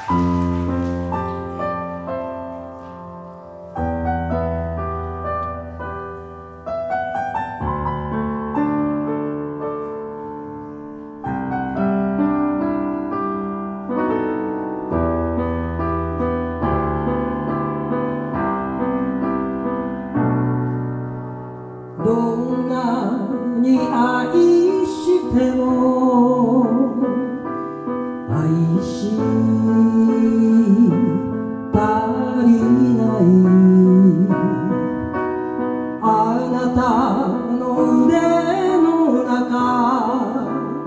どんなに愛しても愛し足りないあなたの腕の中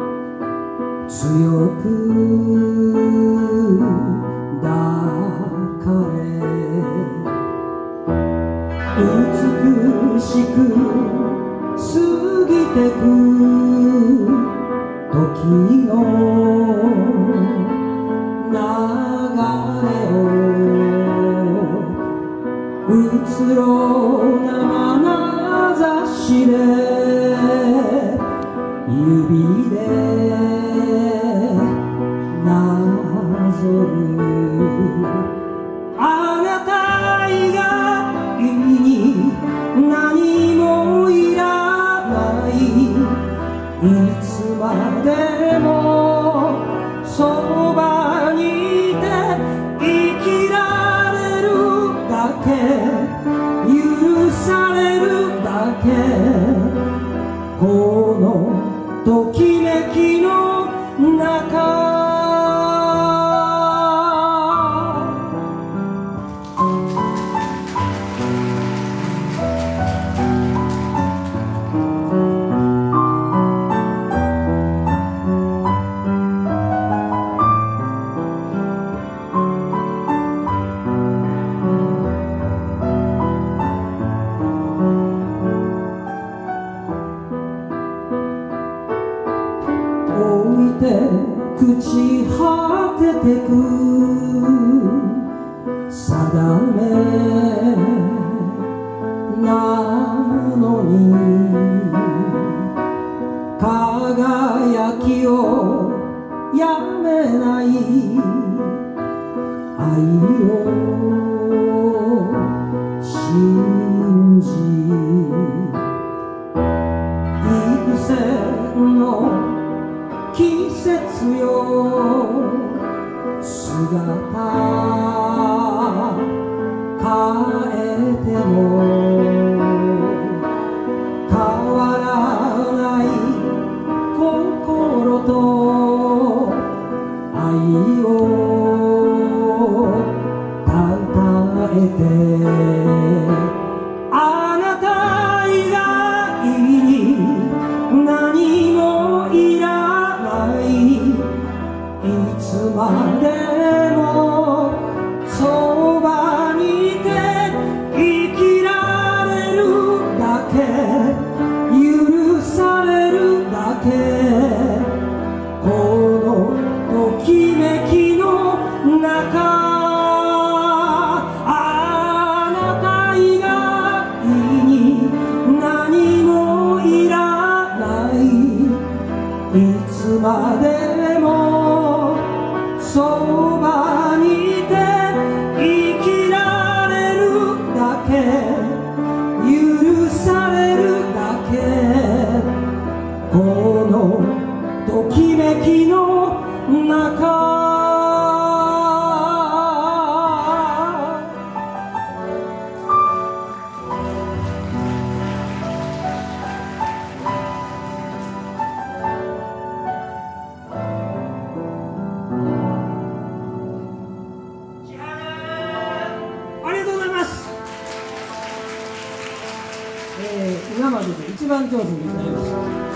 強く抱かれ美しく過ぎてく時の流れをうつろな眼差しで指でなぞるあなた以外に何もいらないいつまでもそばにいて生きられるだけ許されるだけこのときめきの中朽ち果ててく定めなのに輝きをやめない愛を信じ幾千の季節よ姿変えても変わらない心と愛をたたえてあなた以外に何もいらないいつまでもそばにいて生きられるだけ許されるだけこのときめきの中あなた以外に何もいらないいつまでもそばにいて生きられるだけ許されるだけこのときめきの中今までで一番上手に歌いました。